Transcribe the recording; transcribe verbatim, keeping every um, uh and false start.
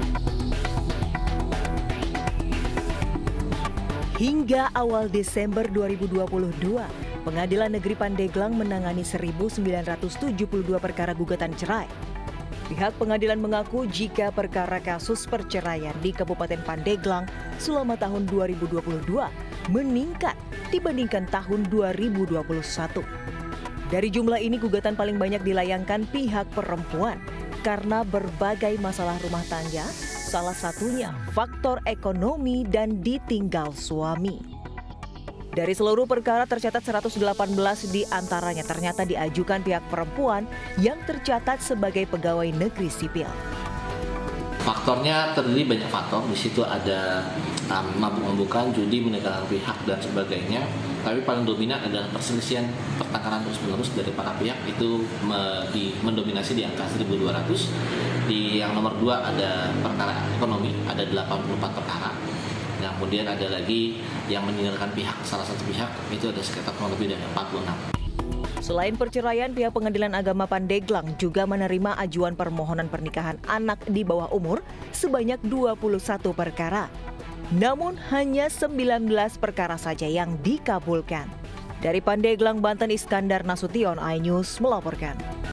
Hingga awal Desember dua ribu dua puluh dua, Pengadilan Negeri Pandeglang menangani seribu sembilan ratus tujuh puluh dua perkara gugatan cerai. Pihak pengadilan mengaku jika perkara kasus perceraian di Kabupaten Pandeglang selama tahun dua ribu dua puluh dua meningkat dibandingkan tahun dua ribu dua puluh satu. Dari jumlah ini, gugatan paling banyak dilayangkan pihak perempuan karena berbagai masalah rumah tangga, salah satunya faktor ekonomi dan ditinggal suami. Dari seluruh perkara tercatat seratus delapan belas di antaranya ternyata diajukan pihak perempuan yang tercatat sebagai pegawai negeri sipil. Faktornya terdiri banyak faktor, di situ ada um, mabuk-mabukan, judi, meninggalkan pihak dan sebagainya. Tapi paling dominan adalah perselisihan pertengkaran terus-menerus dari para pihak, itu me, di, mendominasi di angka seribu dua ratus. Di yang nomor dua ada perkara ekonomi, ada delapan puluh empat perkara. Nah, kemudian ada lagi yang meninggalkan pihak, salah satu pihak, itu ada sekitar kurang lebih dari empat puluh enam. Selain perceraian, pihak Pengadilan Agama Pandeglang juga menerima ajuan permohonan pernikahan anak di bawah umur sebanyak dua puluh satu perkara. Namun hanya sembilan belas perkara saja yang dikabulkan. Dari Pandeglang, Banten, Iskandar Nasution, iNews melaporkan.